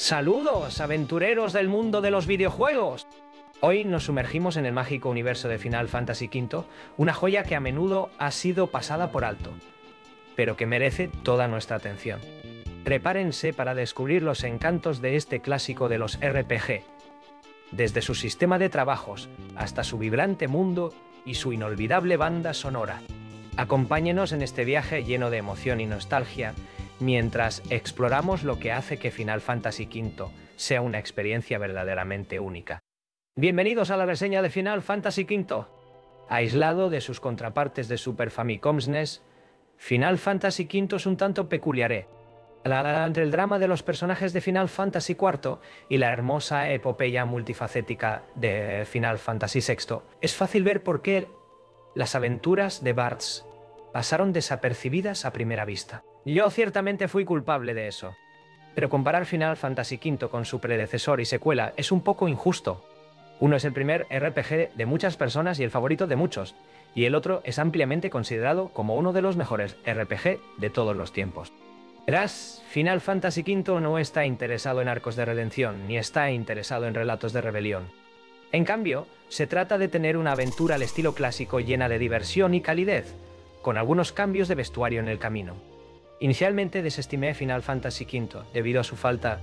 Saludos, aventureros del mundo de los videojuegos. Hoy nos sumergimos en el mágico universo de Final Fantasy V, una joya que a menudo ha sido pasada por alto, pero que merece toda nuestra atención. Prepárense para descubrir los encantos de este clásico de los RPG, desde su sistema de trabajos hasta su vibrante mundo y su inolvidable banda sonora. Acompáñenos en este viaje lleno de emoción y nostalgia, mientras exploramos lo que hace que Final Fantasy V sea una experiencia verdaderamente única. Bienvenidos a la reseña de Final Fantasy V. Aislado de sus contrapartes de Super Famicom NES, Final Fantasy V es un tanto peculiar. Entre el drama de los personajes de Final Fantasy IV y la hermosa epopeya multifacética de Final Fantasy VI, es fácil ver por qué las aventuras de Bartz pasaron desapercibidas a primera vista. Yo ciertamente fui culpable de eso, pero comparar Final Fantasy V con su predecesor y secuela es un poco injusto. Uno es el primer RPG de muchas personas y el favorito de muchos, y el otro es ampliamente considerado como uno de los mejores RPG de todos los tiempos. Verás, Final Fantasy V no está interesado en arcos de redención, ni está interesado en relatos de rebelión. En cambio, se trata de tener una aventura al estilo clásico llena de diversión y calidez, con algunos cambios de vestuario en el camino. Inicialmente desestimé Final Fantasy V debido a su falta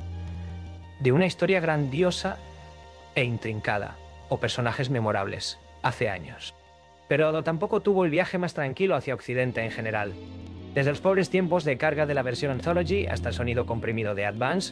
de una historia grandiosa e intrincada, o personajes memorables, hace años. Pero tampoco tuvo el viaje más tranquilo hacia Occidente en general. Desde los pobres tiempos de carga de la versión Anthology hasta el sonido comprimido de Advance,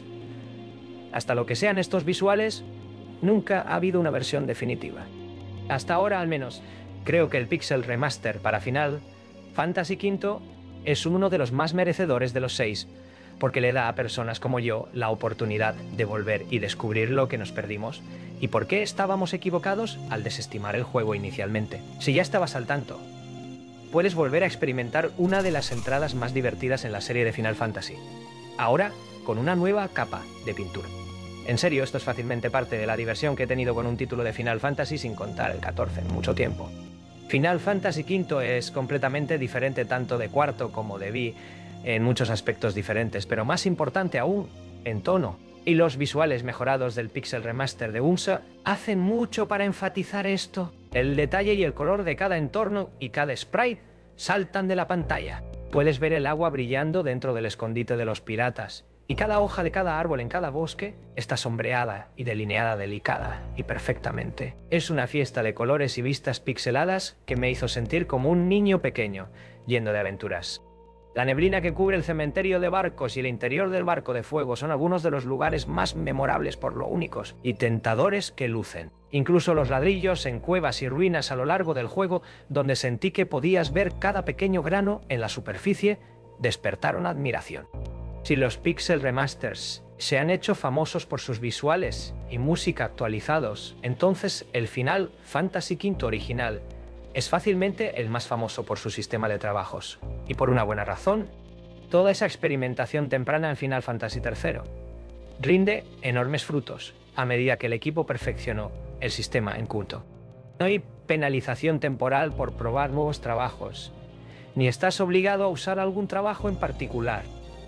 hasta lo que sean estos visuales, nunca ha habido una versión definitiva. Hasta ahora, al menos, creo que el Pixel Remaster para Final Fantasy V es uno de los más merecedores de los 6, porque le da a personas como yo la oportunidad de volver y descubrir lo que nos perdimos y por qué estábamos equivocados al desestimar el juego inicialmente. Si ya estabas al tanto, puedes volver a experimentar una de las entradas más divertidas en la serie de Final Fantasy, ahora con una nueva capa de pintura. En serio, esto es fácilmente parte de la diversión que he tenido con un título de Final Fantasy sin contar el 14 en mucho tiempo. Final Fantasy V es completamente diferente tanto de cuarto como de Vi en muchos aspectos diferentes, pero más importante aún, en tono. Y los visuales mejorados del Pixel Remaster de UNSA hacen mucho para enfatizar esto. El detalle y el color de cada entorno y cada sprite saltan de la pantalla. Puedes ver el agua brillando dentro del escondite de los piratas, y cada hoja de cada árbol en cada bosque está sombreada y delineada delicada y perfectamente. Es una fiesta de colores y vistas pixeladas que me hizo sentir como un niño pequeño, lleno de aventuras. La neblina que cubre el cementerio de barcos y el interior del barco de fuego son algunos de los lugares más memorables por lo únicos y tentadores que lucen. Incluso los ladrillos en cuevas y ruinas a lo largo del juego, donde sentí que podías ver cada pequeño grano en la superficie, despertaron admiración. Si los Pixel Remasters se han hecho famosos por sus visuales y música actualizados, entonces el Final Fantasy V original es fácilmente el más famoso por su sistema de trabajos. Y por una buena razón. Toda esa experimentación temprana en Final Fantasy III rinde enormes frutos a medida que el equipo perfeccionó el sistema en culto. No hay penalización temporal por probar nuevos trabajos, ni estás obligado a usar algún trabajo en particular.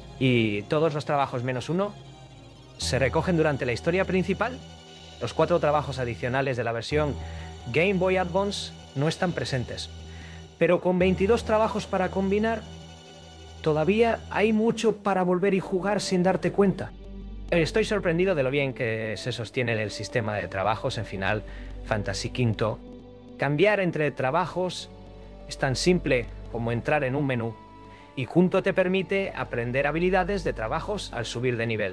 Y todos los trabajos menos uno se recogen durante la historia principal. Los 4 trabajos adicionales de la versión Game Boy Advance no están presentes, pero con 22 trabajos para combinar, todavía hay mucho para volver y jugar sin darte cuenta. Estoy sorprendido de lo bien que se sostiene el sistema de trabajos en Final Fantasy V. Cambiar entre trabajos es tan simple como entrar en un menú, y junto te permite aprender habilidades de trabajos al subir de nivel.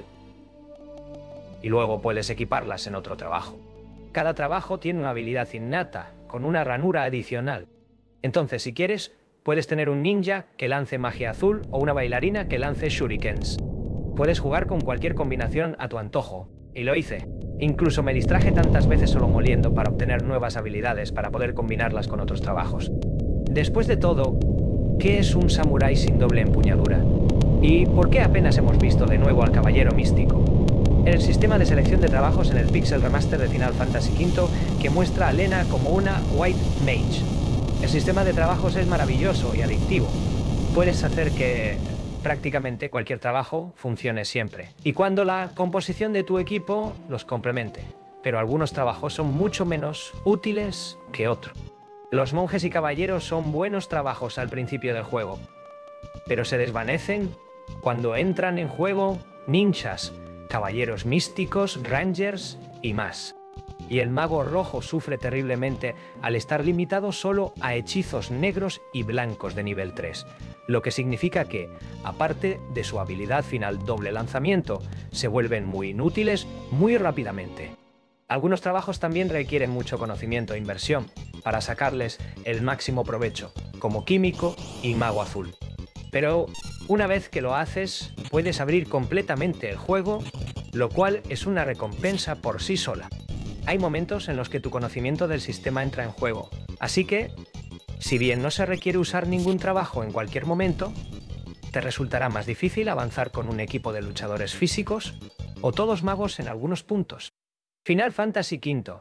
Y luego puedes equiparlas en otro trabajo. Cada trabajo tiene una habilidad innata, con una ranura adicional. Entonces, si quieres, puedes tener un ninja que lance magia azul o una bailarina que lance shurikens. Puedes jugar con cualquier combinación a tu antojo. Y lo hice. Incluso me distraje tantas veces solo moliendo para obtener nuevas habilidades para poder combinarlas con otros trabajos. Después de todo, ¿qué es un samurái sin doble empuñadura? ¿Y por qué apenas hemos visto de nuevo al caballero místico? El sistema de selección de trabajos en el Pixel Remaster de Final Fantasy V que muestra a Lena como una White Mage. El sistema de trabajos es maravilloso y adictivo. Puedes hacer que prácticamente cualquier trabajo funcione siempre, y cuando la composición de tu equipo los complemente, pero algunos trabajos son mucho menos útiles que otros. Los monjes y caballeros son buenos trabajos al principio del juego, pero se desvanecen cuando entran en juego ninjas, caballeros místicos, rangers y más. Y el mago rojo sufre terriblemente al estar limitado solo a hechizos negros y blancos de nivel 3, lo que significa que, aparte de su habilidad final doble lanzamiento, se vuelven muy inútiles muy rápidamente. Algunos trabajos también requieren mucho conocimiento e inversión para sacarles el máximo provecho, como químico y mago azul. Pero una vez que lo haces, puedes abrir completamente el juego, lo cual es una recompensa por sí sola. Hay momentos en los que tu conocimiento del sistema entra en juego, así que, si bien no se requiere usar ningún trabajo en cualquier momento, te resultará más difícil avanzar con un equipo de luchadores físicos o todos magos en algunos puntos. Final Fantasy V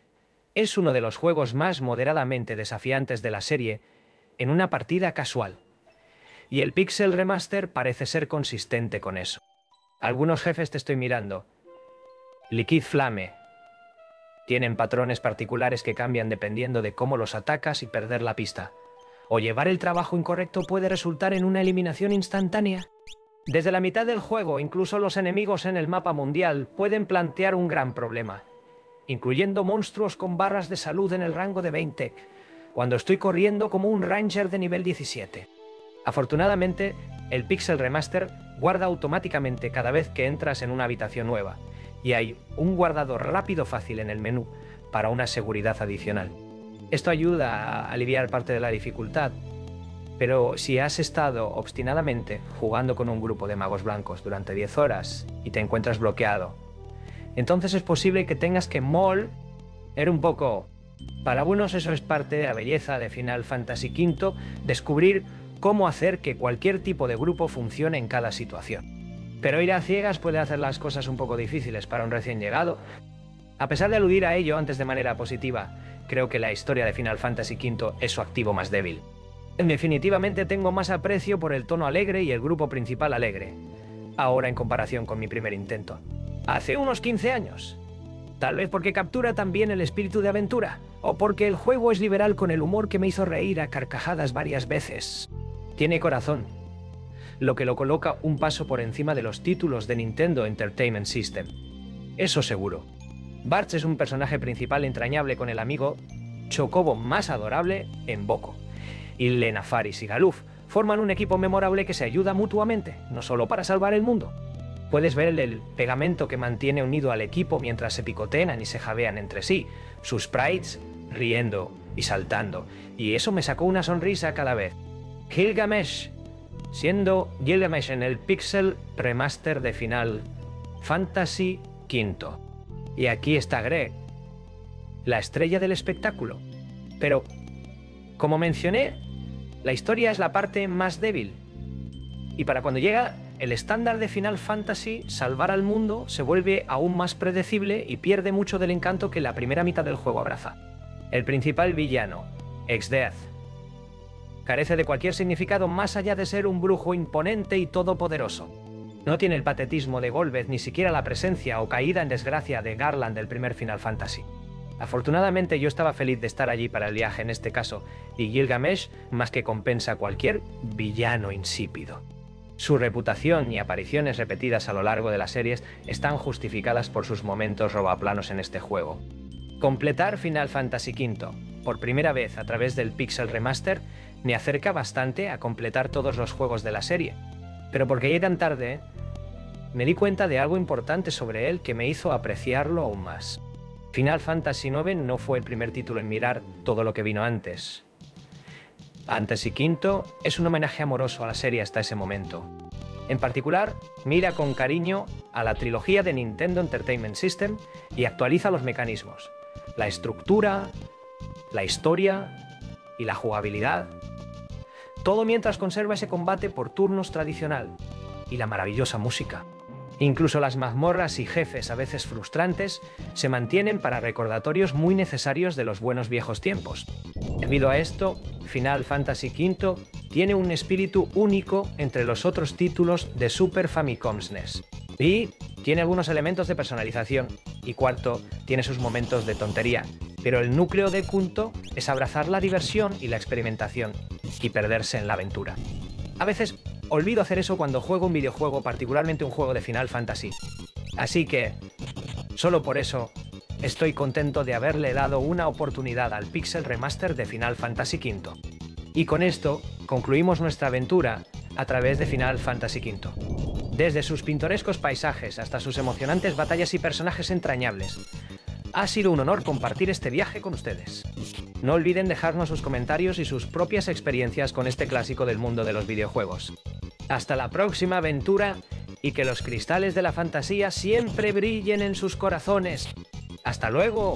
es uno de los juegos más moderadamente desafiantes de la serie en una partida casual, y el Pixel Remaster parece ser consistente con eso. Algunos jefes te estoy mirando. Liquid Flame. Tienen patrones particulares que cambian dependiendo de cómo los atacas y perder la pista. O llevar el trabajo incorrecto puede resultar en una eliminación instantánea. Desde la mitad del juego, incluso los enemigos en el mapa mundial pueden plantear un gran problema, incluyendo monstruos con barras de salud en el rango de 20, cuando estoy corriendo como un Ranger de nivel 17. Afortunadamente, el Pixel Remaster guarda automáticamente cada vez que entras en una habitación nueva, y hay un guardado rápido fácil en el menú para una seguridad adicional. Esto ayuda a aliviar parte de la dificultad, pero si has estado obstinadamente jugando con un grupo de magos blancos durante 10 horas y te encuentras bloqueado, entonces es posible que tengas que moldear un poco. Para algunos eso es parte de la belleza de Final Fantasy V, descubrir cómo hacer que cualquier tipo de grupo funcione en cada situación. Pero ir a ciegas puede hacer las cosas un poco difíciles para un recién llegado. A pesar de aludir a ello antes de manera positiva, creo que la historia de Final Fantasy V es su activo más débil. Definitivamente tengo más aprecio por el tono alegre y el grupo principal alegre, ahora en comparación con mi primer intento. Hace unos 15 años. Tal vez porque captura también el espíritu de aventura, o porque el juego es liberal con el humor que me hizo reír a carcajadas varias veces. Tiene corazón, lo que lo coloca un paso por encima de los títulos de Nintendo Entertainment System. Eso seguro. Bartz es un personaje principal entrañable con el amigo chocobo más adorable en Boko. Y Lena, Faris y Galuf forman un equipo memorable que se ayuda mutuamente, no solo para salvar el mundo. Puedes ver el pegamento que mantiene unido al equipo mientras se picotean y se jabean entre sí, sus sprites riendo y saltando, y eso me sacó una sonrisa cada vez. Gilgamesh, siendo Gilgamesh en el Pixel Remaster de Final Fantasy V. Y aquí está Greg, la estrella del espectáculo. Pero, como mencioné, la historia es la parte más débil. Y para cuando llega el estándar de Final Fantasy, salvar al mundo se vuelve aún más predecible y pierde mucho del encanto que la primera mitad del juego abraza. El principal villano, Exdeath, carece de cualquier significado más allá de ser un brujo imponente y todopoderoso. No tiene el patetismo de Golbez, ni siquiera la presencia o caída en desgracia de Garland del primer Final Fantasy. Afortunadamente yo estaba feliz de estar allí para el viaje en este caso, y Gilgamesh más que compensa cualquier villano insípido. Su reputación y apariciones repetidas a lo largo de las series están justificadas por sus momentos robaplanos en este juego. Completar Final Fantasy V por primera vez a través del Pixel Remaster me acerca bastante a completar todos los juegos de la serie, pero porque llegué tan tarde, me di cuenta de algo importante sobre él que me hizo apreciarlo aún más. Final Fantasy IX no fue el primer título en mirar todo lo que vino antes. Fantasy V es un homenaje amoroso a la serie hasta ese momento. En particular, mira con cariño a la trilogía de Nintendo Entertainment System y actualiza los mecanismos, la estructura, la historia y la jugabilidad. Todo mientras conserva ese combate por turnos tradicional y la maravillosa música. Incluso las mazmorras y jefes a veces frustrantes se mantienen para recordatorios muy necesarios de los buenos viejos tiempos. Debido a esto, Final Fantasy V tiene un espíritu único entre los otros títulos de Super Famicom SNES. Y tiene algunos elementos de personalización. Y cuarto, tiene sus momentos de tontería. Pero el núcleo de Kunto es abrazar la diversión y la experimentación, y perderse en la aventura. A veces olvido hacer eso cuando juego un videojuego, particularmente un juego de Final Fantasy. Así que, solo por eso, estoy contento de haberle dado una oportunidad al Pixel Remaster de Final Fantasy V. Y con esto concluimos nuestra aventura a través de Final Fantasy V. Desde sus pintorescos paisajes hasta sus emocionantes batallas y personajes entrañables. Ha sido un honor compartir este viaje con ustedes. No olviden dejarnos sus comentarios y sus propias experiencias con este clásico del mundo de los videojuegos. Hasta la próxima aventura y que los cristales de la fantasía siempre brillen en sus corazones. ¡Hasta luego!